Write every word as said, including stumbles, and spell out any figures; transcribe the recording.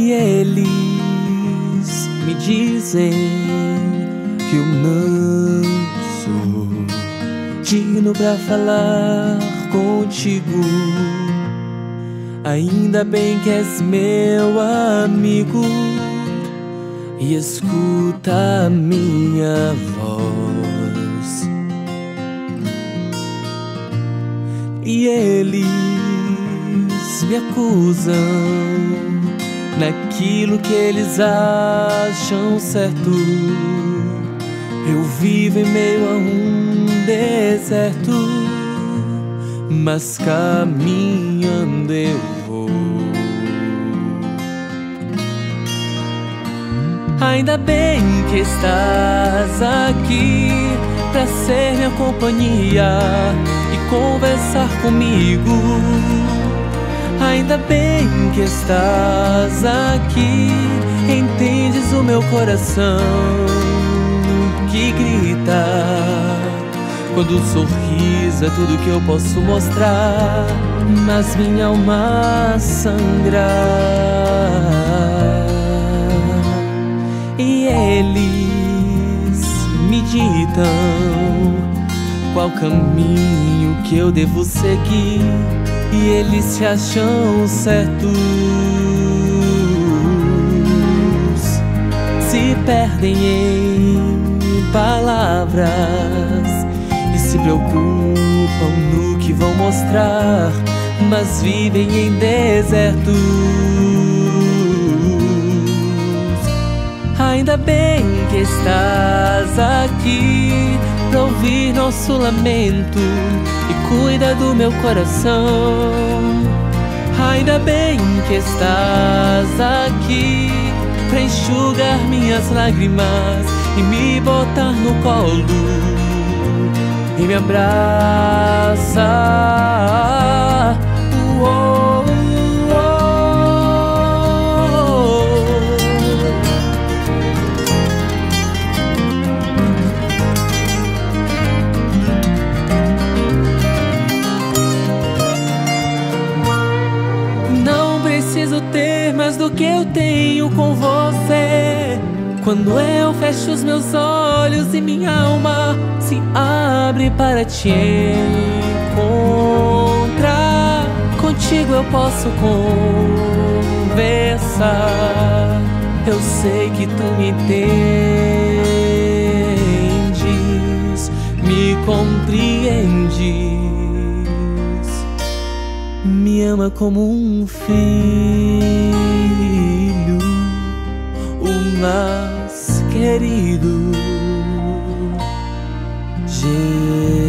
E eles me dizem que eu não sou digno pra falar contigo. Ainda bem que és meu amigo e escuta a minha voz. E eles me acusam naquilo que eles acham certo. Eu vivo em meio a um deserto, mas caminhando eu vou. Ainda bem que estás aqui pra ser minha companhia e conversar comigo. Ainda bem que estás aqui, entendes o meu coração que grita quando o sorriso é tudo que eu posso mostrar, mas minha alma sangra. E eles me ditam qual caminho que eu devo seguir, e eles se acham certos, se perdem em palavras e se preocupam no que vão mostrar, mas vivem em desertos. Ainda bem que estás aqui pra ouvir nosso lamento e cuida do meu coração. Ainda bem que estás aqui pra enxugar minhas lágrimas e me botar no colo e me abraçar. Uou, preciso ter mais do que eu tenho com você. Quando eu fecho os meus olhos e minha alma se abre para te encontrar, contigo eu posso conversar. Eu sei que tu me entendes, me compreendes, me ama como um filho, o mais querido Jesus.